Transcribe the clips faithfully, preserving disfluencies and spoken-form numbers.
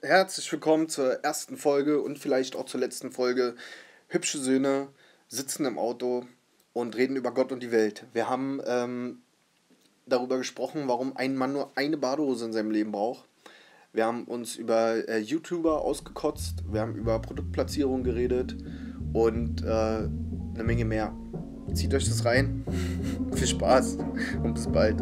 Herzlich willkommen zur ersten Folge und vielleicht auch zur letzten Folge. Hübsche Söhne sitzen im Auto und reden über Gott und die Welt. Wir haben ähm, darüber gesprochen, warum ein Mann nur eine Badehose in seinem Leben braucht. Wir haben uns über äh, YouTuber ausgekotzt, wir haben über Produktplatzierung geredet und äh, eine Menge mehr. Zieht euch das rein. Viel Spaß und bis bald.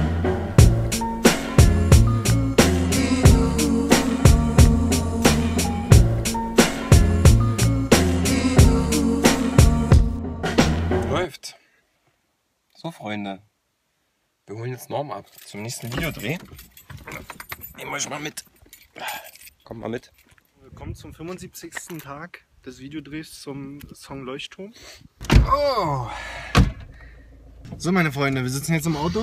Läuft. So, Freunde. Wir holen jetzt Norm ab zum nächsten Videodreh. Nehmen wir euch mal mit. Kommt mal mit. Willkommen zum fünfundsiebzigsten Tag des Videodrehs zum Song Leuchtturm. Oh! So, meine Freunde, wir sitzen jetzt im Auto.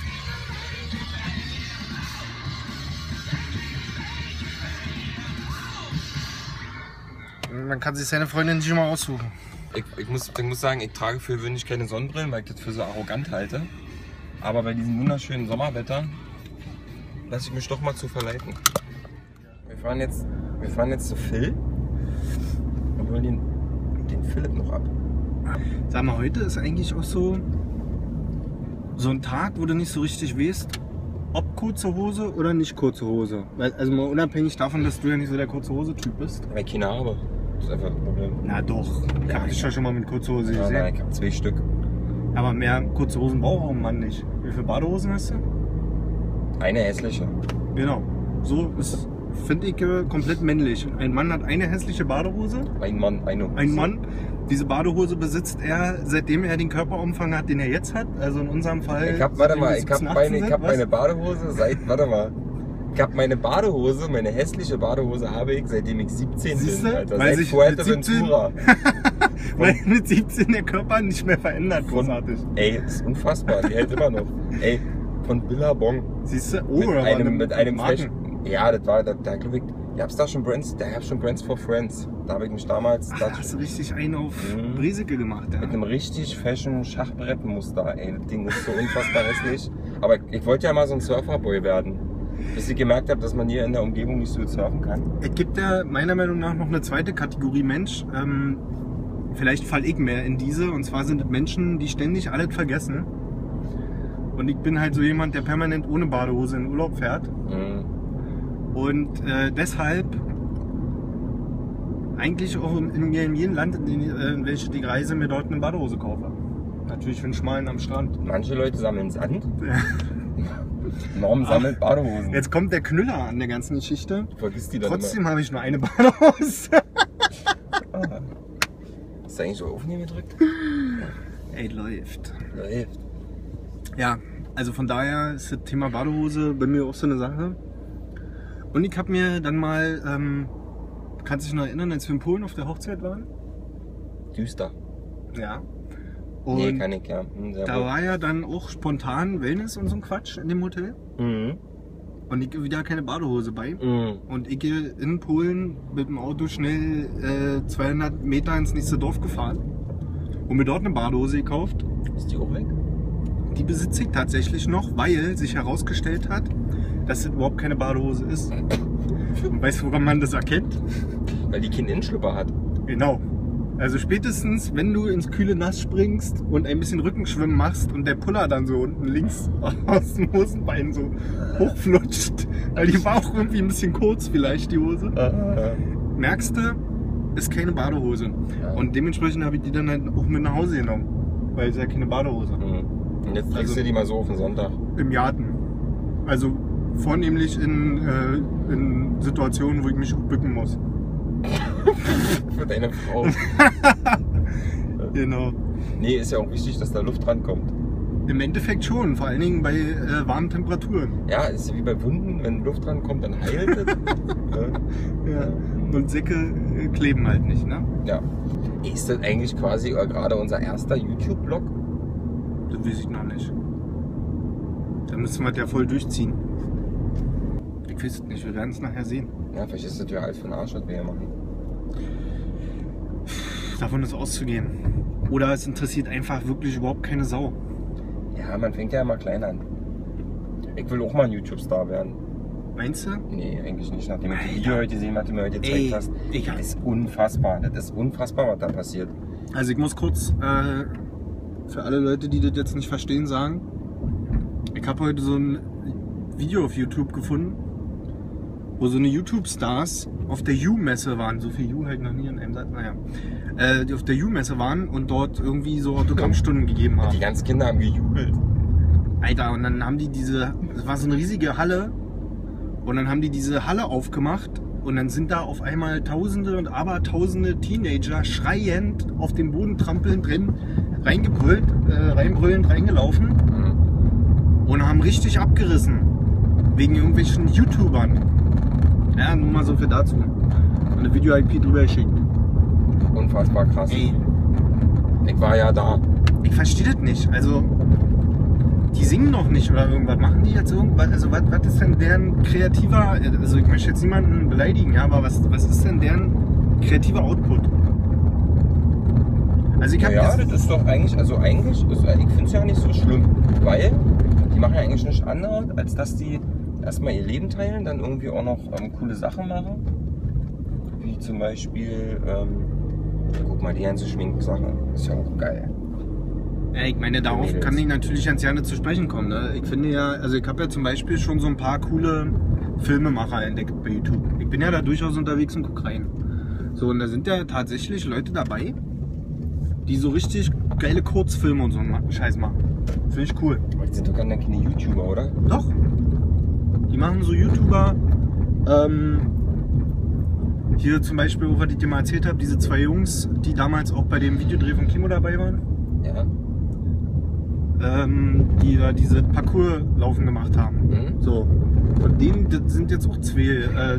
Man kann sich seine Freundin nicht immer aussuchen. Ich, ich, muss, ich muss sagen, ich trage für gewöhnlich keine Sonnenbrillen, weil ich das für so arrogant halte. Aber bei diesem wunderschönen Sommerwetter lasse ich mich doch mal zu verleiten. Wir fahren jetzt, wir fahren jetzt zu Phil und holen den, den Philipp noch ab. Sag mal, heute ist eigentlich auch so, so ein Tag, wo du nicht so richtig weißt, ob kurze Hose oder nicht kurze Hose. Also mal unabhängig davon, dass du ja nicht so der kurze Hose-Typ bist. Weil ich keine habe. Das ist einfach ein Problem. Na doch, ja, hab ich ja schon mal mit kurzer Hose Ja, gesehen. nein, ich habe zwei Stück. Aber mehr kurze Hosen braucht auch ein Mann nicht. Wie viele Badehosen hast du? Eine hässliche. Genau. So ist, finde ich, äh, komplett männlich. Ein Mann hat eine hässliche Badehose. Ein Mann, eine Hose. Ein Mann. Diese Badehose besitzt er, seitdem er den Körperumfang hat, den er jetzt hat. Also in unserem Fall. Ich hab, warte seitdem mal, wir ich hab, siebzehn, meine, achtzehn ich hab sind, meine Badehose seit, warte mal. Ich hab meine Badehose, meine hässliche Badehose habe ich, seitdem ich siebzehn Siehste? bin, Alter. Weil Seit sich Fuerteventura. Weil mit siebzehn der Körper nicht mehr verändert, großartig. Ey, das ist unfassbar, die hält immer noch. Ey, von Billabong. Siehst du? Oh, Mit aber einem, eine- mit einem Marken. Fresh. Ja, das war, da, da glaube ich, ich hab's da schon Brands, da hab schon Brands for Friends. Da habe ich mich damals, Ach, da, da hast du richtig einen auf Mhm. Breseke gemacht, ja. mit einem richtig fashion Schachbrettmuster, ey. Das Ding ist so unfassbar hässlich. Aber ich wollte ja mal so ein Surferboy werden. Bis ich gemerkt habe, dass man hier in der Umgebung nicht so gut surfen kann. Es gibt ja meiner Meinung nach noch eine zweite Kategorie Mensch. Ähm, vielleicht falle ich mehr in diese. Und zwar sind es Menschen, die ständig alles vergessen. Und ich bin halt so jemand, der permanent ohne Badehose in Urlaub fährt. Mhm. Und äh, deshalb eigentlich auch in, in, in jedem Land, in, äh, in welches ich reise, mir dort eine Badehose kaufe. Natürlich für den Schmalen am Strand. Manche Leute sammeln Sand. Norm sammelt Badehosen. Jetzt kommt der Knüller an der ganzen Geschichte. Du vergisst die dann Trotzdem habe ich nur eine Badehose. immer. Ah. Hast du eigentlich so aufnehmen gedrückt? Ey, läuft. Läuft. Ja, also von daher ist das Thema Badehose bei mir auch so eine Sache. Und ich habe mir dann mal, ähm, kannst du dich noch erinnern, als wir in Polen auf der Hochzeit waren? Düster. Ja. Und Nee, kann ich ja. Hm, sehr da wohl. war ja dann auch spontan Wellness und so ein Quatsch in dem Hotel. Mhm. Und ich wieder keine Badehose bei. Mhm. Und ich gehe in Polen mit dem Auto schnell äh, zweihundert Meter ins nächste Dorf gefahren und mir dort eine Badehose gekauft. Ist die auch weg? Die besitze ich tatsächlich noch, weil sich herausgestellt hat, dass es überhaupt keine Badehose ist. Und weißt du, woran man das erkennt? Weil die keinen Innenschlüpper hat. Genau. Also spätestens, wenn du ins kühle Nass springst und ein bisschen Rückenschwimmen machst und der Puller dann so unten links aus dem Hosenbein so hochflutscht, weil die war auch irgendwie ein bisschen kurz vielleicht, die Hose, Ah. merkst du, ist keine Badehose. Ja. Und dementsprechend habe ich die dann halt auch mit nach Hause genommen, weil es ja keine Badehose. Mhm. Und jetzt trägst Also- du die mal so auf den Sonntag. Im Garten. Also vornehmlich in, äh, in Situationen, wo ich mich gut bücken muss. Für deine Frau. Genau. Nee, ist ja auch wichtig, dass da Luft rankommt. Im Endeffekt schon, vor allen Dingen bei äh, warmen Temperaturen. Ja, ist wie bei Wunden, wenn Luft rankommt, dann heilt es. Ja. Ja. Und Säcke äh, kleben halt nicht, ne? Ja. Ist das eigentlich quasi äh, gerade unser erster YouTube-Blog? Das weiß ich noch nicht. Da müssen wir das ja voll durchziehen. Ich weiß es nicht, wir werden es nachher sehen. Ja, vielleicht ist das ja alles für den Arsch, was wir hier machen. Davon ist auszugehen. Oder es interessiert einfach wirklich überhaupt keine Sau. Ja, man fängt ja immer klein an. Ich will auch mal ein YouTube-Star werden. Meinst du? Nee, eigentlich nicht. Nachdem ich das Video heute gesehen, was du mir heute gezeigt Ey, hast, ich- das ist unfassbar. Das ist unfassbar, was da passiert. Also ich muss kurz äh, für alle Leute, die das jetzt nicht verstehen, sagen, ich habe heute so ein Video auf YouTube gefunden, wo so eine YouTube-Stars auf der U-Messe waren. So viel U halt noch nie in einem Satz, naja. Äh, die auf der U-Messe waren und dort irgendwie so Autogrammstunden gegeben haben. Die ganzen Kinder haben gejubelt. Alter, und dann haben die diese, das war so eine riesige Halle, und dann haben die diese Halle aufgemacht und dann sind da auf einmal Tausende und Abertausende Teenager schreiend auf dem Boden trampelnd drin reingebrüllt, äh, reinbrüllend reingelaufen Mhm. und haben richtig abgerissen. Wegen irgendwelchen YouTubern. Ja, nur mal so viel dazu. Und eine Video-I P drüber geschickt. Unfassbar krass. Ey, Ich war ja da. ich verstehe das nicht. Also, die singen noch nicht oder irgendwas. Machen die jetzt irgendwas? Also, was, was ist denn deren kreativer, also ich möchte jetzt niemanden beleidigen, ja, aber was, was ist denn deren kreativer Output? Also, ich habe Ja, das ist doch eigentlich, also eigentlich, ist, ich finde es ja nicht so schlimm, weil die machen ja eigentlich nichts anderes, als dass die erstmal ihr Leben teilen, dann irgendwie auch noch ähm, coole Sachen machen. Wie zum Beispiel, ähm, guck mal, die ganze Schminksache, ist ja auch geil. Ja, ich meine, darauf Mädels. kann ich natürlich ganz gerne zu sprechen kommen. Ne? Ich finde ja, also ich habe ja zum Beispiel schon so ein paar coole Filmemacher entdeckt bei YouTube. Ich bin ja da durchaus unterwegs und gucke rein. So, und da sind ja tatsächlich Leute dabei, die so richtig geile Kurzfilme und so einen Scheiß machen. Finde ich cool. Aber die sind doch gar nicht keine YouTuber, oder? Doch. Die machen so YouTuber. Ähm, hier zum Beispiel, wo ich dir mal erzählt habe, diese zwei Jungs, die damals auch bei dem Videodreh von Kimo dabei waren. Ja. Ähm, die da diese Parcours-Laufen gemacht haben. Mhm. So. Von denen das sind jetzt auch zwei. Äh,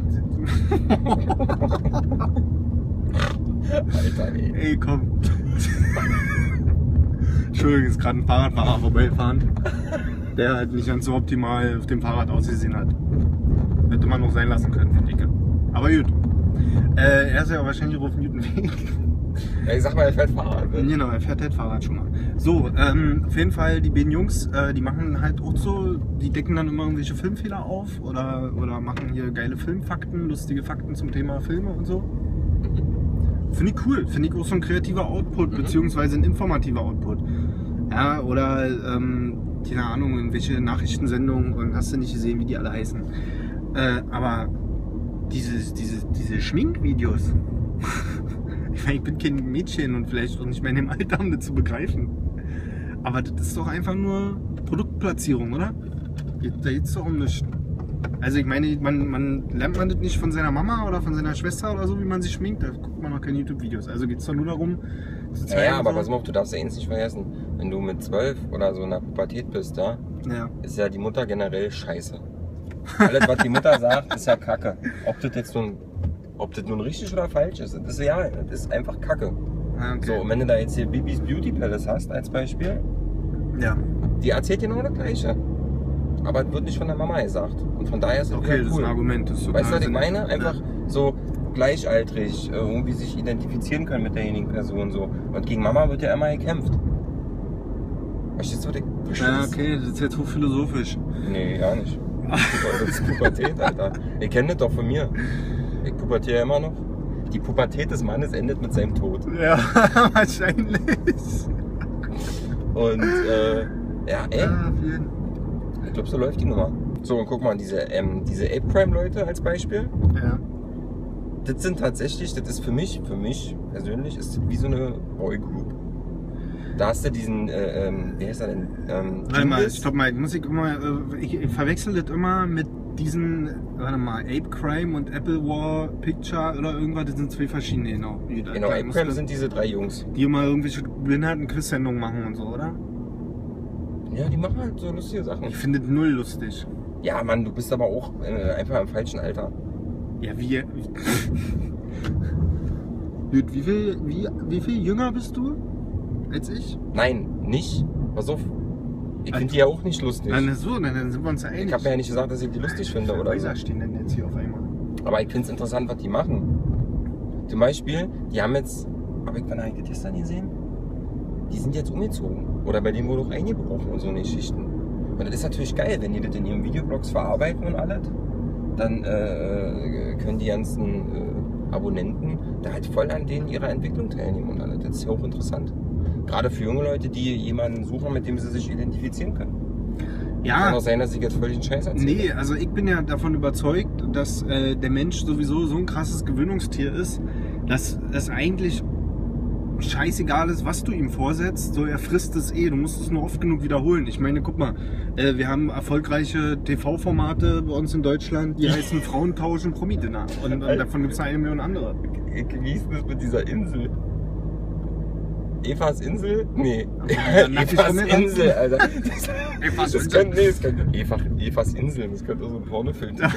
Alter, ey. ey, komm. Entschuldigung, ist gerade ein Fahrradfahrer vorbeifahren, der halt nicht ganz so optimal auf dem Fahrrad ausgesehen hat. Hätte man noch sein lassen können, finde ich. Aber gut. Äh, er ist ja wahrscheinlich auf dem guten Weg. Ja, ich sag mal, er fährt Fahrrad. Ne? Genau, er fährt halt Fahrrad schon mal. So, ähm, auf jeden Fall, die beiden Jungs, äh, die machen halt auch so, die decken dann immer irgendwelche Filmfehler auf oder, oder machen hier geile Filmfakten, lustige Fakten zum Thema Filme und so. Finde ich cool, finde ich auch so ein kreativer Output, Mhm. beziehungsweise ein informativer Output. Ja, oder, ähm, keine Ahnung, irgendwelche Nachrichtensendungen und hast du nicht gesehen, wie die alle heißen. Äh, aber diese, diese, diese Schminkvideos, ich meine, ich bin kein Mädchen und vielleicht auch nicht mehr in dem Alter, um das zu begreifen. Aber das ist doch einfach nur Produktplatzierung, oder? Da geht es doch um nichts. Also ich meine, man, man lernt man das nicht von seiner Mama oder von seiner Schwester oder so, wie man sich schminkt, da guckt man noch keine YouTube-Videos. Also geht es doch nur darum, zu zeigen, Ja, aber so. pass mal auf, du darfst ja eins nicht vergessen. Wenn du mit zwölf oder so in der Pubertät bist, da, Ja. ist ja die Mutter generell scheiße. Alles, was die Mutter sagt, ist ja Kacke. Ob das jetzt nun, ob das nun richtig oder falsch ist, das ist ja, das ist einfach Kacke. Ah, okay. So, und wenn du da jetzt hier Bibis Beauty Palace hast, als Beispiel, Ja. die erzählt dir genau das Gleiche. Aber es wird nicht von der Mama gesagt. Und von daher ist es Okay, wieder das ist cool. ein Argument. Das ist Weißt du, was ich total meine? sinnig. Einfach so gleichaltrig, äh, irgendwie sich identifizieren können mit derjenigen Person so. Und gegen Mama wird ja immer gekämpft. Verstehst du, was ich verstehe? Ja, okay, das ist jetzt hochphilosophisch. Nee, gar nicht. Das ist Pubertät, Alter. Ihr kennt das doch von mir. Ich pubertiere immer noch. Die Pubertät des Mannes endet mit seinem Tod. Ja, wahrscheinlich. Und, äh, ja, ey, Ja, auf jeden. ich glaube, so läuft die Nummer. So, und guck mal, diese, ähm, diese Ape Crime Leute als Beispiel. Ja. Das sind tatsächlich, das ist für mich, für mich persönlich, ist das wie so eine Boygroup. Da hast du diesen, äh, ähm, wie heißt er denn? Ähm, Warte mal, Jimbis. stopp mal, muss ich immer, äh, ich, ich verwechsel das immer mit diesen, warte mal, Ape Crime und Apple War Picture oder irgendwas, das sind zwei verschiedene, genau. Genau, Ape Crime sind diese drei Jungs. die immer irgendwelche behinderten Quiz-Sendungen machen und so, oder? Ja, die machen halt so lustige Sachen. Ich finde das null lustig. Ja, Mann, du bist aber auch äh, einfach im falschen Alter. Ja, wie. Wie, wie, viel, wie, wie viel jünger bist du als ich? Nein, nicht. Pass auf. Ich Alter. finde die ja auch nicht lustig. Nein, so, dann, dann sind wir uns ja einig. Ich habe ja nicht gesagt, dass ich die lustig finde oder so. Weiser stehen denn jetzt hier auf einmal? Aber ich finde es interessant, was die machen. Zum Beispiel, die haben jetzt, aber ich wann habe ich das gestern gesehen? Die sind jetzt umgezogen. Oder bei denen wurde auch eingebrochen und so eine Geschichten. Und das ist natürlich geil, wenn die das in ihren Videoblogs verarbeiten und alles. dann äh, können die ganzen äh, Abonnenten da halt voll an denen ihrer Entwicklung teilnehmen und alles. Das ist ja auch interessant. Gerade für junge Leute, die jemanden suchen, mit dem sie sich identifizieren können. Ja. Kann auch sein, dass ich jetzt völlig einen Scheiß erzähle. Nee, also ich bin ja davon überzeugt, dass äh, der Mensch sowieso so ein krasses Gewöhnungstier ist, dass es eigentlich scheißegal ist, was du ihm vorsetzt, so er frisst es eh, du musst es nur oft genug wiederholen. Ich meine, guck mal, äh, wir haben erfolgreiche T V-Formate bei uns in Deutschland, die heißen Frauentausch und Promi-Dinner und, und davon gibt es eine Million andere. Wie ist das mit dieser Insel? Evas Insel? Nee. Evas Insel, Alter. Evas das Insel. Könnte, nee, das könnte Eva, Evas Insel, das könnte auch so ein Pornofilm sein.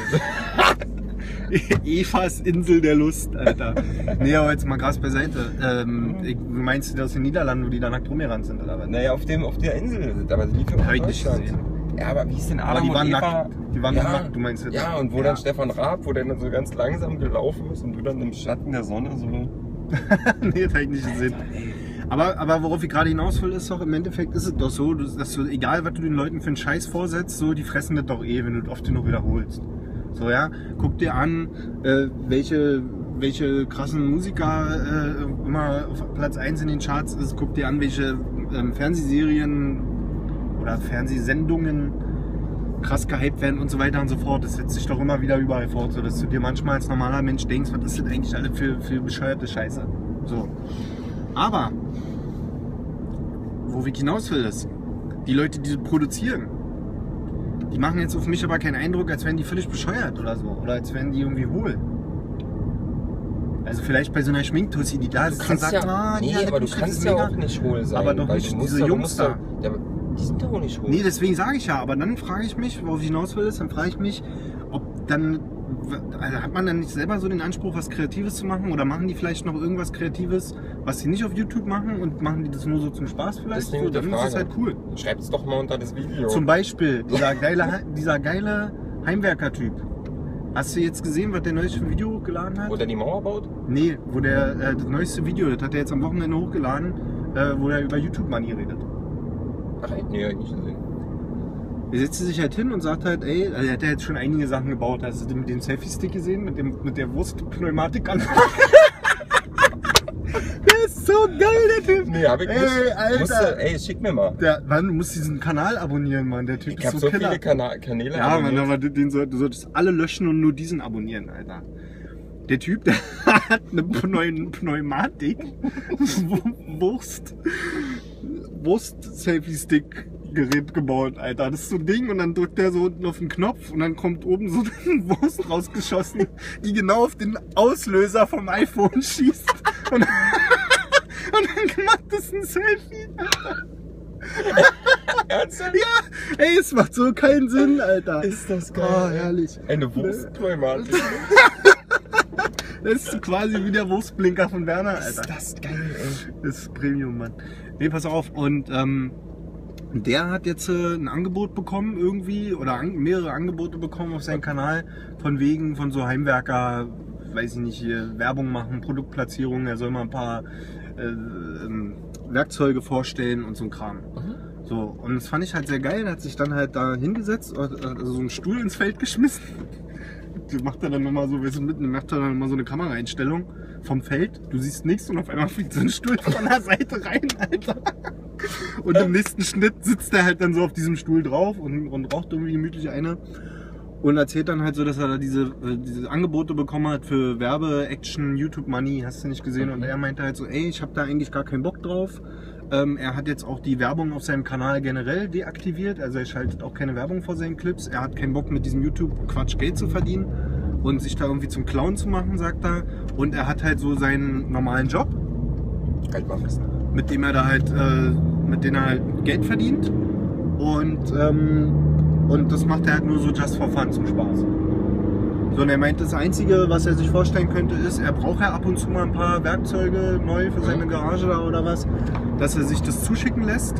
Evas Insel der Lust, Alter. Nee, aber jetzt mal krass beiseite. Ähm, ich, meinst du das in den Niederlanden, wo die da nackt rumgerannt sind, oder was? Naja, auf, dem, auf der Insel. Aber die lief ja Hab ich nicht gesehen. Ja, aber wie ist denn Aber Adam die und waren Eva? nackt. Die waren ja, nackt, du meinst jetzt? Ja, und wo ja. dann Stefan Raab, wo der dann so ganz langsam gelaufen ist und du dann im Schatten der Sonne so... Nee, das hab ich nicht gesehen. Aber, aber worauf ich gerade hinaus will, ist doch, im Endeffekt ist es doch so, dass du, egal was du den Leuten für einen Scheiß vorsetzt, so, die fressen das doch eh, wenn du das oft genug wiederholst. So, ja, guck dir an, äh, welche, welche krassen Musiker äh, immer auf Platz eins in den Charts ist, guck dir an, welche ähm, Fernsehserien oder Fernsehsendungen krass gehypt werden und so weiter und so fort. Das setzt sich doch immer wieder überall fort, so dass du dir manchmal als normaler Mensch denkst, was ist das eigentlich alle für, für bescheuerte Scheiße. So. Aber, wo ich hinaus will, ist, die Leute, die produzieren, die machen jetzt auf mich aber keinen Eindruck, als wären die völlig bescheuert oder so. Oder als wären die irgendwie hohl. Also vielleicht bei so einer Schminktussi, die da sitzt und sagt, ja, ah, nee, ja, aber du kannst ja auch nicht hohl sein. Aber doch weil nicht du musst diese ja- du Jungs musst da. ja- ja, aber die sind doch auch nicht hohl. Nee, deswegen sage ich ja, aber dann frage ich mich, worauf ich hinaus will, ist, dann frage ich mich, ob dann, also hat man dann nicht selber so den Anspruch, was Kreatives zu machen, oder machen die vielleicht noch irgendwas Kreatives, was sie nicht auf YouTube machen, und machen die das nur so zum Spaß vielleicht? Das ist eine So, gute dann ist es Frage. halt cool. Schreib's doch mal unter das Video. Zum Beispiel dieser geile, dieser geile Heimwerker-Typ. Hast du jetzt gesehen, was der neueste Video hochgeladen hat? Wo der die Mauer baut? Nee, wo der, äh, das neueste Video, das hat er jetzt am Wochenende hochgeladen, äh, wo er über YouTube Money redet. Ach, nee, hab ich nicht gesehen. Er setzt sich halt hin und sagt halt, ey, also er hat ja jetzt schon einige Sachen gebaut. Hast du den mit dem Selfie-Stick gesehen? Mit, dem, mit der Wurstpneumatik an? Der ist so geil, der Typ. Nee, hab ich nicht. Ey, Alter. Musste, ey, schick mir mal. Der, Mann, du musst diesen Kanal abonnieren, Mann. Der Typ Ich ist hab so so Killer. viele Kana Kanäle Ja, Mann, abonniert. aber den soll, du solltest alle löschen und nur diesen abonnieren, Alter. Der Typ, der hat eine Pneu Pneumatik, Wurst, Wurst-Selfie-Stick-Gerät gebaut, Alter. Das ist so ein Ding, und dann drückt der so unten auf den Knopf und dann kommt oben so eine Wurst rausgeschossen, die genau auf den Auslöser vom iPhone schießt. Und, und dann macht das ein Selfie, Alter. Ernsthaft? Ja, ey, es macht so keinen Sinn, Alter. Ist das geil. Oh, herrlich. Eine Wurstpneumatik. Das ist quasi wie der Wurstblinker von Werner, Alter. Ist das geil, ey. Das ist Premium, Mann. Nee, pass auf. Und ähm, der hat jetzt äh, ein Angebot bekommen irgendwie, oder an, mehrere Angebote bekommen auf seinem Kanal, von wegen von so Heimwerker, weiß ich nicht, hier Werbung machen, Produktplatzierung. Er soll mal ein paar äh, ähm, Werkzeuge vorstellen und so ein Kram. So, und das fand ich halt sehr geil. Er hat sich dann halt da hingesetzt, also so einen Stuhl ins Feld geschmissen. Die macht er dann nochmal so, wir sind mitten, macht er dann nochmal so eine Kameraeinstellung vom Feld. Du siehst nichts und auf einmal fliegt so ein Stuhl von der Seite rein, Alter. Und im nächsten Schnitt sitzt er halt dann so auf diesem Stuhl drauf und, und raucht irgendwie gemütlich eine. Und erzählt dann halt so, dass er da diese, diese Angebote bekommen hat für Werbe, Action, YouTube Money, hast du nicht gesehen. Und er meinte halt so, ey, ich habe da eigentlich gar keinen Bock drauf. Ähm, er hat jetzt auch die Werbung auf seinem Kanal generell deaktiviert, also er schaltet auch keine Werbung vor seinen Clips. Er hat keinen Bock, mit diesem YouTube-Quatsch Geld zu verdienen und sich da irgendwie zum Clown zu machen, sagt er. Und er hat halt so seinen normalen Job, Halt mal fest. mit dem er da halt, äh, mit dem er halt Geld verdient. Und, ähm, und das macht er halt nur so just for fun, zum Spaß. So, und er meint, das Einzige, was er sich vorstellen könnte, ist, er braucht ja ab und zu mal ein paar Werkzeuge neu für seine Garage da oder was, dass er sich das zuschicken lässt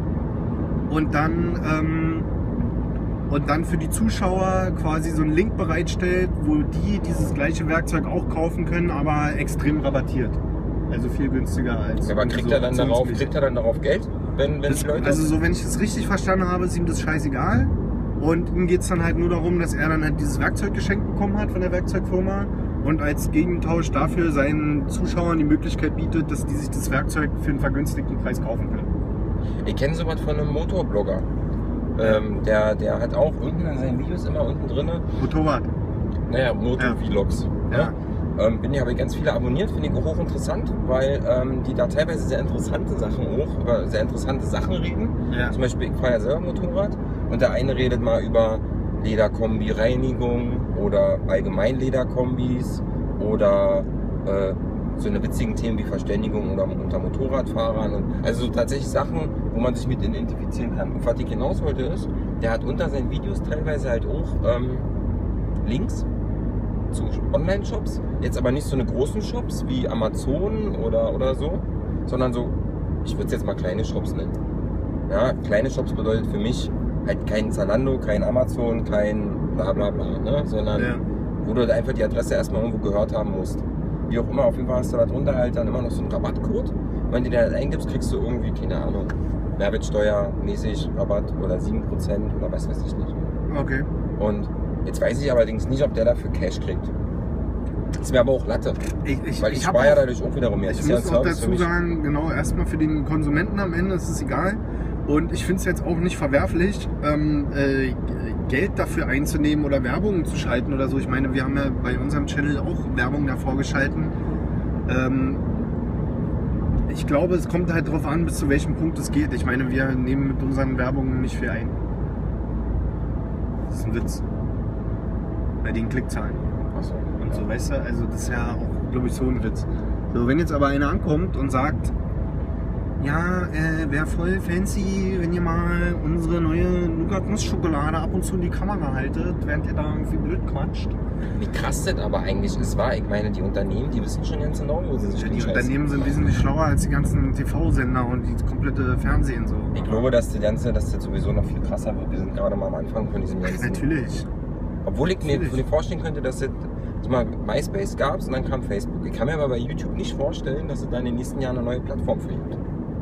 und dann, ähm, und dann für die Zuschauer quasi so einen Link bereitstellt, wo die dieses gleiche Werkzeug auch kaufen können, aber extrem rabattiert. Also viel günstiger als... Aber kriegt er dann darauf, kriegt er dann darauf Geld, wenn, wenn das, die Leute... also so, wenn ich das richtig verstanden habe, ist ihm das scheißegal. Und ihm geht es dann halt nur darum, dass er dann halt dieses Werkzeug geschenkt bekommen hat von der Werkzeugfirma und als Gegentausch dafür seinen Zuschauern die Möglichkeit bietet, dass die sich das Werkzeug für einen vergünstigten Preis kaufen können. Ich kenne sowas von einem Motorblogger. Ähm, der, der hat auch unten in seinen Videos immer unten drin. Motorrad. Naja, Motor-Vlogs. Ja. Ja. Ähm, bin ich aber ganz viele abonniert, finde ich auch hochinteressant, weil ähm, die da teilweise sehr interessante Sachen auch, über sehr interessante Sachen reden. Ja. Zum Beispiel, ich fahre ja selber Motorrad und der eine redet mal über Lederkombi-Reinigung oder allgemein Lederkombis oder äh, so eine witzigen Themen wie Verständigung oder unter Motorradfahrern. Und also so tatsächlich Sachen, wo man sich mit identifizieren kann. Und was ich hinaus wollte ist, der hat unter seinen Videos teilweise halt auch ähm, Links zu Online-Shops, jetzt aber nicht so eine großen Shops wie Amazon oder, oder so, sondern so, ich würde es jetzt mal kleine Shops nennen. Ja, kleine Shops bedeutet für mich halt kein Zalando, kein Amazon, kein bla bla bla, ne? Sondern Ja. wo du einfach die Adresse erstmal irgendwo gehört haben musst. Wie auch immer, auf jeden Fall hast du da drunter halt dann immer noch so einen Rabattcode. Wenn du den halt eingibst, kriegst du irgendwie, keine Ahnung, Mehrwertsteuermäßig Rabatt oder sieben Prozent oder was weiß ich nicht. Okay. Und jetzt weiß ich allerdings nicht, ob der dafür Cash kriegt. Ist mir aber auch Latte. Ich, ich, Weil ich, ich hab spare ja auch- dadurch auch wiederum mehr. Das Ich ist ja muss ein auch Service für dazu mich. sagen, genau, erstmal für den Konsumenten am Ende ist es egal. Und ich finde es jetzt auch nicht verwerflich, ähm, äh, Geld dafür einzunehmen oder Werbung zu schalten oder so. Ich meine, wir haben ja bei unserem Channel auch Werbung davor geschalten. Ähm, ich glaube, es kommt halt darauf an, bis zu welchem Punkt es geht. Ich meine, wir nehmen mit unseren Werbungen nicht viel ein. Das ist ein Witz. Bei den Klickzahlen. Achso. Und so, weißt du, also das ist ja auch, glaube ich, so ein Witz. So, wenn jetzt aber einer ankommt und sagt, ja, äh, wäre voll fancy, wenn ihr mal unsere neue Nougat-Nuss-Schokolade ab und zu in die Kamera haltet, während ihr da irgendwie blöd quatscht. Wie krass das aber eigentlich ist, war, ich meine, die Unternehmen, die wissen schon ganz genau, wo sie sich Ja, den die Scheiß- Unternehmen sind wesentlich schlauer als die ganzen T V-Sender und die komplette Fernsehen so. Ich glaube, dass die ganze, dass das sowieso noch viel krasser wird. Wir sind gerade mal am Anfang von diesem ganzen. Natürlich. Obwohl ich mir, Natürlich. mir vorstellen könnte, dass es also mal MySpace gab und dann kam Facebook. Ich kann mir aber bei YouTube nicht vorstellen, dass es da in den nächsten Jahren eine neue Plattform für gibt.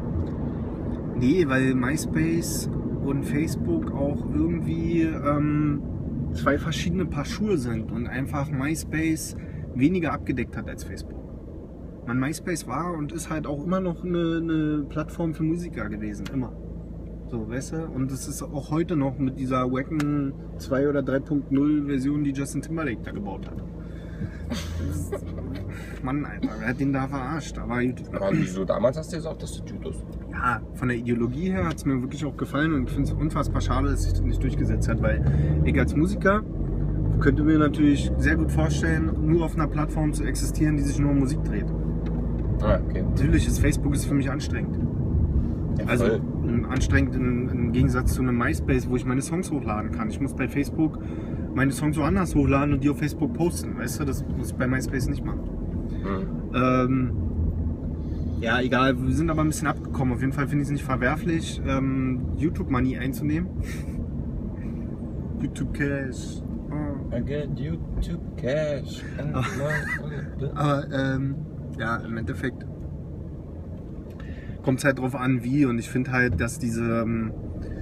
Nee, weil MySpace und Facebook auch irgendwie ähm, zwei verschiedene Paar Schuhe sind und einfach MySpace weniger abgedeckt hat als Facebook. Man, MySpace war und ist halt auch immer noch eine, eine Plattform für Musiker gewesen, immer. So, weißt du? Und es ist auch heute noch mit dieser wacken zwei oder drei Punkt null Version, die Justin Timberlake da gebaut hat. Das ist, Mann, Alter, wer hat den da verarscht? Aber gut. Aber wieso damals hast du gesagt, dass das gut ist? Ja, von der Ideologie her hat es mir wirklich auch gefallen und ich finde es unfassbar schade, dass sich das nicht durchgesetzt hat, weil ich als Musiker könnte mir natürlich sehr gut vorstellen, nur auf einer Plattform zu existieren, die sich nur um Musik dreht. Ah, okay. Natürlich ist Facebook ist für mich anstrengend. Ja, Also voll. ähm, anstrengend im, im Gegensatz zu einem MySpace, wo ich meine Songs hochladen kann. Ich muss bei Facebook meine Songs woanders hochladen und die auf Facebook posten. Weißt du, das muss ich bei MySpace nicht machen. Hm. Ähm, ja, egal, wir sind aber ein bisschen abgekommen. Auf jeden Fall finde ich es nicht verwerflich, ähm, YouTube-Money einzunehmen. YouTube Cash. Oh. I get YouTube Cash. and Ah. my- Aber ähm, ja, im Endeffekt kommt es halt drauf an, wie. Und ich finde halt, dass diese, ähm,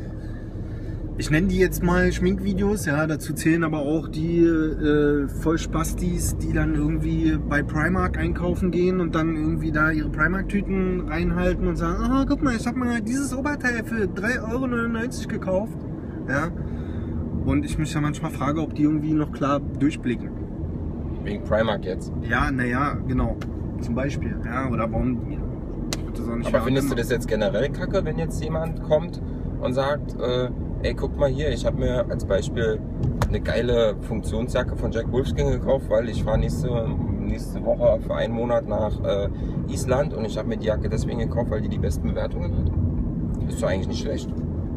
ich nenne die jetzt mal Schminkvideos, ja, dazu zählen aber auch die äh, Vollspastis, die dann irgendwie bei Primark einkaufen gehen und dann irgendwie da ihre Primark-Tüten reinhalten und sagen, ah, guck mal, ich habe mal dieses Oberteil für drei Euro neunundneunzig gekauft. Ja. Und ich mich ja manchmal frage, ob die irgendwie noch klar durchblicken. Wegen Primark jetzt. Ja, naja, genau. Zum Beispiel. Ja, oder warum. Ich würde das auch nicht Aber für findest du andere- das jetzt generell kacke, wenn jetzt jemand kommt und sagt, äh, ey, guck mal hier, ich habe mir als Beispiel eine geile Funktionsjacke von Jack Wolfskin gekauft, weil ich fahre nächste, nächste Woche für einen Monat nach äh, Island und ich habe mir die Jacke deswegen gekauft, weil die die besten Bewertungen hat. Ist doch eigentlich nicht schlecht.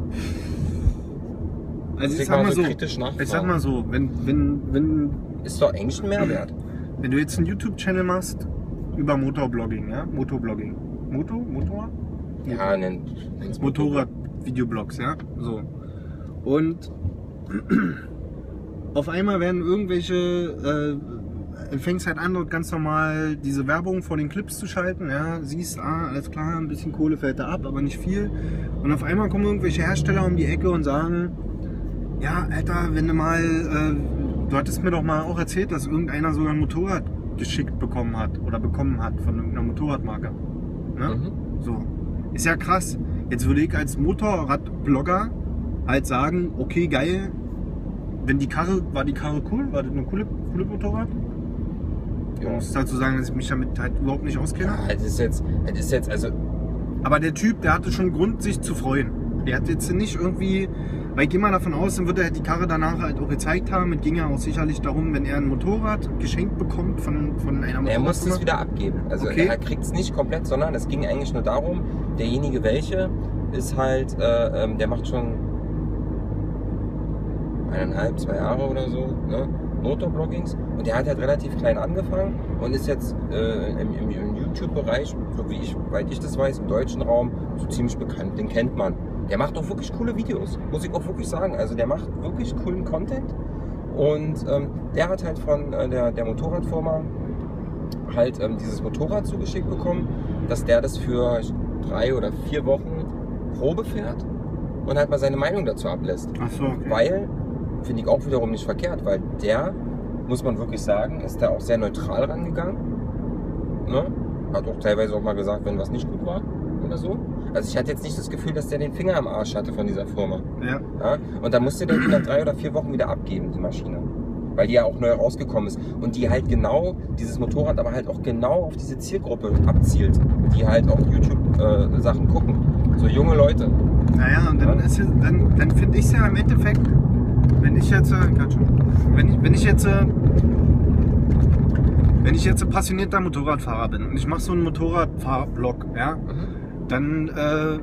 Also ich Deswegen sag mal mal so so, kritisch nachfragen. ich sag mal so, wenn, wenn, wenn, Ist doch eigentlich ein Mehrwert. wenn du jetzt einen YouTube-Channel machst über Motorblogging, ja, Motorblogging. Moto? Motor? Ja, nennt nenn's Motorrad-Videoblogs, ja, so. Und auf einmal werden irgendwelche, äh, fängst halt an, dort ganz normal diese Werbung vor den Clips zu schalten, ja, siehst, ah, alles klar, ein bisschen Kohle fällt da ab, aber nicht viel. Und auf einmal kommen irgendwelche Hersteller um die Ecke und sagen, Ja, Alter, wenn du mal, äh, du hattest mir doch mal auch erzählt, dass irgendeiner sogar ein Motorrad geschickt bekommen hat oder bekommen hat von irgendeiner Motorradmarke. Ne? Mhm. So. Ist ja krass. Jetzt würde ich als Motorradblogger halt sagen, okay, geil, wenn die Karre, war die Karre cool? War das eine coole, coole Motorrad? Ich Ja. muss dazu sagen, dass ich mich damit halt überhaupt nicht auskenne. Ja, das ist jetzt, das ist jetzt, also, Aber der Typ, der hatte schon Grund, sich zu freuen. Der hat jetzt nicht irgendwie, weil ich gehe mal davon aus, dann wird er halt die Karre danach halt auch gezeigt haben. Es ging ja auch sicherlich darum, wenn er ein Motorrad geschenkt bekommt von, von einer Motorradfirma. er muss es wieder abgeben. Also Okay. er kriegt es nicht komplett, sondern es ging eigentlich nur darum, derjenige welche ist halt, äh, ähm, der macht schon eineinhalb, zwei Jahre oder so, ne? Motorbloggings, und der hat halt relativ klein angefangen und ist jetzt äh, im, im, im YouTube-Bereich, so wie ich, weit ich das weiß, im deutschen Raum so ziemlich bekannt. Den kennt man. Der macht auch wirklich coole Videos, muss ich auch wirklich sagen. Also der macht wirklich coolen Content und ähm, der hat halt von äh, der, der Motorradfirma halt ähm, dieses Motorrad zugeschickt bekommen, dass der das für drei oder vier Wochen Probe fährt und halt mal seine Meinung dazu ablässt. Ach so, okay. Weil, finde ich auch wiederum nicht verkehrt, weil der, muss man wirklich sagen, ist da auch sehr neutral rangegangen. Ne? Hat auch teilweise auch mal gesagt, wenn was nicht gut war oder so. Also ich hatte jetzt nicht das Gefühl, dass der den Finger am Arsch hatte von dieser Firma. Ja. Ja? Und dann musste der die nach drei oder vier Wochen wieder abgeben, die Maschine. Weil die ja auch neu rausgekommen ist. Und die halt genau, dieses Motorrad aber halt auch genau auf diese Zielgruppe abzielt. Die halt auch YouTube-Sachen äh, gucken. So junge Leute. Naja, und dann, Ja. ist ja, dann, dann finde ich es ja im Endeffekt, wenn ich jetzt, äh, grad schon, wenn ich, wenn ich jetzt, äh, wenn ich jetzt ein passionierter Motorradfahrer bin und ich mache so einen Motorradfahrblog, ja, Mhm. dann, äh,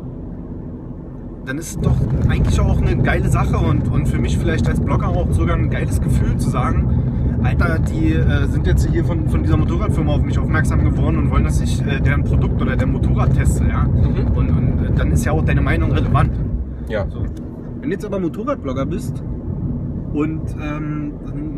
dann ist es doch eigentlich auch eine geile Sache und, und für mich vielleicht als Blogger auch sogar ein geiles Gefühl zu sagen, Alter, die äh, sind jetzt hier von, von dieser Motorradfirma auf mich aufmerksam geworden und wollen, dass ich äh, deren Produkt oder deren Motorrad teste, ja. Mhm. Und, und äh, dann ist ja auch deine Meinung relevant. Ja. So. Wenn du jetzt aber Motorradblogger bist und ähm,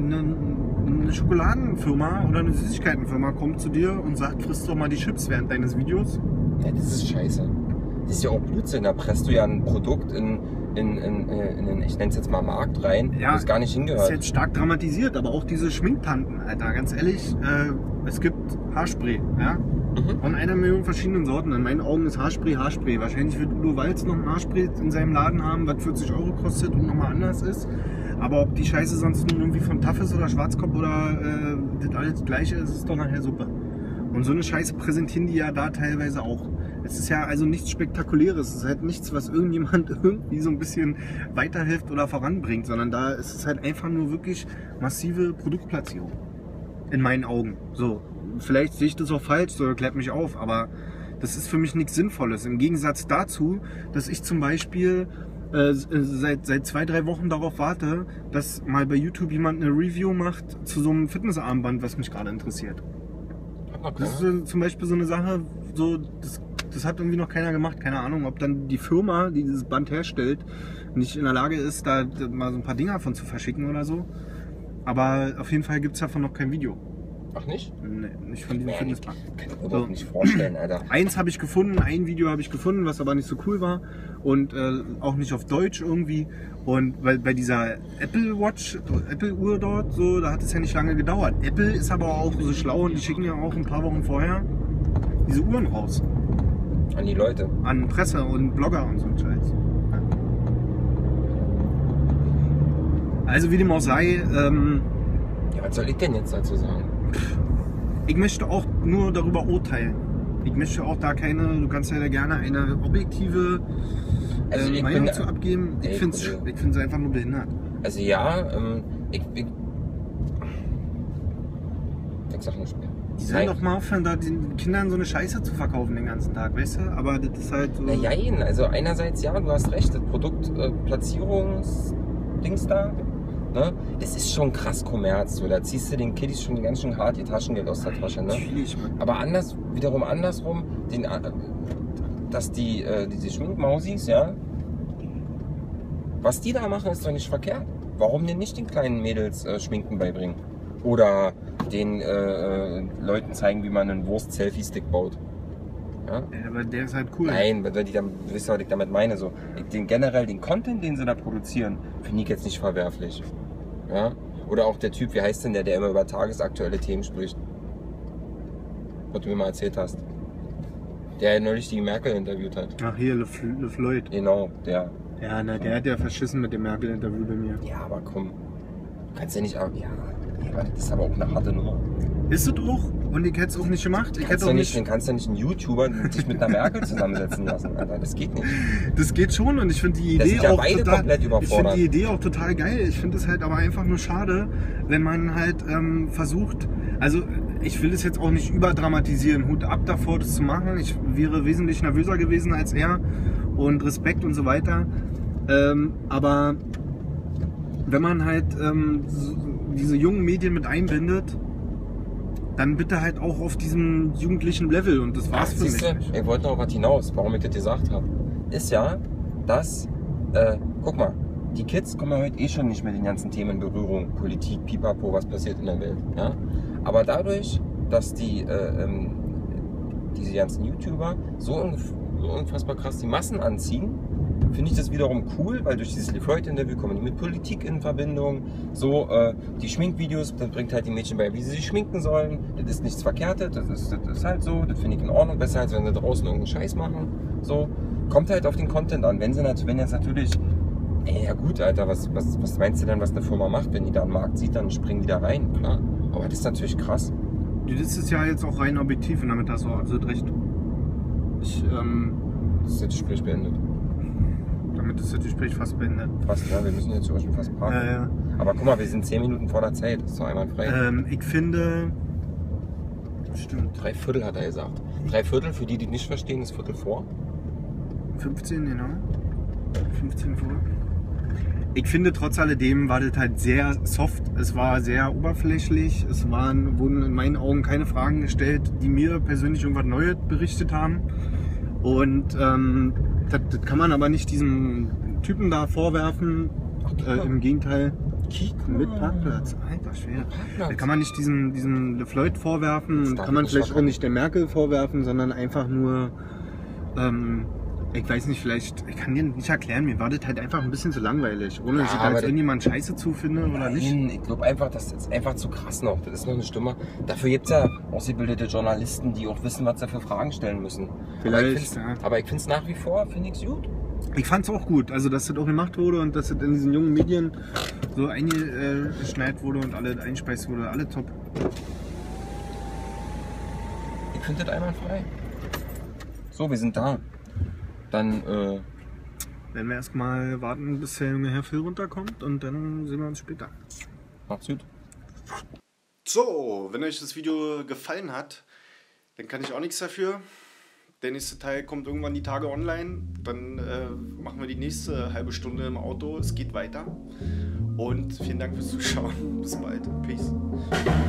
eine, eine Schokoladenfirma oder eine Süßigkeitenfirma kommt zu dir und sagt, frisst doch mal die Chips während deines Videos. Ja, das ist scheiße. Das ist ja auch Blödsinn. Da presst du ja ein Produkt in, in, in, in, in ich nenne es jetzt mal Markt rein, Ja, wo es gar nicht Das ist hingehört. jetzt stark dramatisiert, aber auch diese Schminktanten, Alter, ganz ehrlich, äh, es gibt Haarspray, ja, Mhm. von einer Million verschiedenen Sorten. In meinen Augen ist Haarspray Haarspray. Wahrscheinlich wird Udo Walz noch ein Haarspray in seinem Laden haben, was vierzig Euro kostet und nochmal anders ist. Aber ob die Scheiße sonst nun irgendwie von Taffes oder Schwarzkopf oder äh, das alles gleiche ist, ist doch nachher Suppe. Und so eine Scheiße präsentieren die ja da teilweise auch. Es ist ja also nichts Spektakuläres. Es ist halt nichts, was irgendjemand irgendwie so ein bisschen weiterhilft oder voranbringt, sondern da ist es halt einfach nur wirklich massive Produktplatzierung. In meinen Augen. So. Vielleicht sehe ich das auch falsch, so klärt mich auf, aber das ist für mich nichts Sinnvolles. Im Gegensatz dazu, dass ich zum Beispiel äh, seit, seit zwei, drei Wochen darauf warte, dass mal bei YouTube jemand eine Review macht zu so einem Fitnessarmband, was mich gerade interessiert. Okay. Das ist so, zum Beispiel so eine Sache, so, das, das hat irgendwie noch keiner gemacht. Keine Ahnung, ob dann die Firma, die dieses Band herstellt, nicht in der Lage ist, da mal so ein paar Dinger von zu verschicken oder so. Aber auf jeden Fall gibt es davon noch kein Video. Ach nicht? Nee, nicht von diesem Nee, Fitnessband. kann ich mir überhaupt nicht vorstellen, Alter. Eins habe ich gefunden, ein Video habe ich gefunden, was aber nicht so cool war und äh, auch nicht auf Deutsch irgendwie. Und weil bei dieser Apple Watch, Apple Uhr dort, so, da hat es ja nicht lange gedauert. Apple ist aber auch so schlau und die schicken ja auch ein paar Wochen vorher diese Uhren raus An die Leute. an Presse und Blogger und so ein Scheiß. Ja. Also wie dem auch sei, ähm, Ja, was soll ich denn jetzt dazu sagen? ich möchte auch nur darüber urteilen. Ich möchte auch da keine, du kannst ja da gerne eine objektive Also äh, ich Meinung bin- zu abgeben. Ich Ey, finde es Bruder. ich find's einfach nur behindert. Also ja, ähm, ich, ich, ich sag nicht mehr. Die sollen doch mal aufhören, da den Kindern so eine Scheiße zu verkaufen den ganzen Tag, weißt du? Aber das ist halt so. Na jein, also einerseits ja, du hast recht, das Produktplatzierungsdings da, ne, das ist schon krass Kommerz, so, da ziehst du den Kiddies schon ganz schön hart ihr Taschengeld aus der Tasche, ne? Natürlich, Mann. Aber anders, wiederum andersrum, den, äh, dass die, äh, diese Schminkmausis, ja, was die da machen, ist doch nicht verkehrt. Warum denn nicht den kleinen Mädels äh, Schminken beibringen? Oder den äh, äh, Leuten zeigen, wie man einen Wurst-Selfie-Stick baut. Ja? Ja, aber der ist halt cool. Nein, weil die dann, du wisst ja, was ich damit meine. So. Den, generell den Content, den sie da produzieren, finde ich jetzt nicht verwerflich. Ja? Oder auch der Typ, wie heißt denn der, der immer über tagesaktuelle Themen spricht? Was du mir mal erzählt hast. Der neulich die Merkel interviewt hat. Ach hier, Le, Le Floyd. Genau, der. Ja, na, der hat ja verschissen mit dem Merkel-Interview bei mir. Ja, aber komm. Du kannst ja nicht. Ja, das ist aber auch eine harte Nummer. Ist es auch? Und ich hätte es auch nicht gemacht. Ich hätte auch nicht. Dann kannst du ja nicht einen YouTuber dich mit einer Merkel zusammensetzen lassen, Alter. Das geht nicht. Das geht schon und ich finde die das Idee sind ja auch beide total. komplett Ich überfordert. finde die Idee auch total geil. Ich finde es halt aber einfach nur schade, wenn man halt ähm, versucht. Also ich will es jetzt auch nicht überdramatisieren. Hut ab davor, das zu machen. Ich wäre wesentlich nervöser gewesen als er und Respekt und so weiter. Ähm, aber wenn man halt ähm, so, diese jungen Medien mit einbindet, dann bitte halt auch auf diesem jugendlichen Level und das war's für mich. Du, ich wollte noch was hinaus, warum ich das gesagt habe. Ist ja, dass, äh, guck mal, die Kids kommen ja heute eh schon nicht mit den ganzen Themen in Berührung. Politik, Pipapo, was passiert in der Welt. Ja? Aber dadurch, dass die, äh, ähm, diese ganzen YouTuber so, unf so unfassbar krass die Massen anziehen, finde ich das wiederum cool, weil durch dieses Le Floyd-Interview kommen die mit Politik in Verbindung. So, äh, die Schminkvideos, das bringt halt die Mädchen bei, wie sie sich schminken sollen. Das ist nichts Verkehrtes, das ist, das ist halt so, das finde ich in Ordnung. Besser als wenn sie draußen irgendeinen Scheiß machen. So, kommt halt auf den Content an. Wenn sie wenn jetzt natürlich, ey, ja gut, Alter, was, was, was meinst du denn, was eine Firma macht? Wenn die da einen Markt sieht, dann springen die da rein, klar. Aber das ist natürlich krass. Das ist ja jetzt auch rein objektiv und damit hast du auch absolut recht. Ich, ähm, das ist jetzt Gespräch beendet. Damit ist das Gespräch fast beendet. Fast, ja, wir müssen jetzt schon fast parken. Ja, ja. Aber guck mal, wir sind zehn Minuten vor der Zeit, das ist doch einwandfrei. Ähm, ich finde... Stimmt. Drei Viertel hat er gesagt. Drei Viertel, für die, die nicht verstehen, ist Viertel vor. fünfzehn, genau. fünfzehn vor. Ich finde, trotz alledem war das halt sehr soft. Es war sehr oberflächlich. Es waren, wurden in meinen Augen keine Fragen gestellt, die mir persönlich irgendwas Neues berichtet haben. Und ähm, das, das kann man aber nicht diesem Typen da vorwerfen. Äh, Im Gegenteil. Kiko. Mit Parkplatz. Alter, schwer. Parkplatz. Da kann man nicht diesem, diesem Le Floyd vorwerfen und kann man vielleicht auch nicht der Merkel vorwerfen, sondern einfach nur, ähm, ich weiß nicht, vielleicht, ich kann dir nicht erklären, mir war das halt einfach ein bisschen zu langweilig. Ohne dass Ja, ich da aber jetzt das- irgendjemand scheiße zufinde oder nicht. Nein, ich glaube einfach, das ist einfach zu krass noch. Das ist noch eine Stimme. Dafür gibt es ja ausgebildete Journalisten, die auch wissen, was sie für Fragen stellen müssen. Vielleicht, aber ich finde es nach wie vor, finde ich es gut. Ich fand's auch gut, also dass das auch gemacht wurde und dass das in diesen jungen Medien so eingeschneit wurde und alle einspeist wurde, alle top. Ich finde das einwandfrei. So, wir sind da. Dann, äh, Werden wir erstmal warten, bis der junge Herr Phil runterkommt und dann sehen wir uns später. macht's gut. So, wenn euch das Video gefallen hat, dann kann ich auch nichts dafür. Der nächste Teil kommt irgendwann die Tage online. Dann äh, machen wir die nächste halbe Stunde im Auto. Es geht weiter. Und vielen Dank fürs Zuschauen. Bis bald. Peace.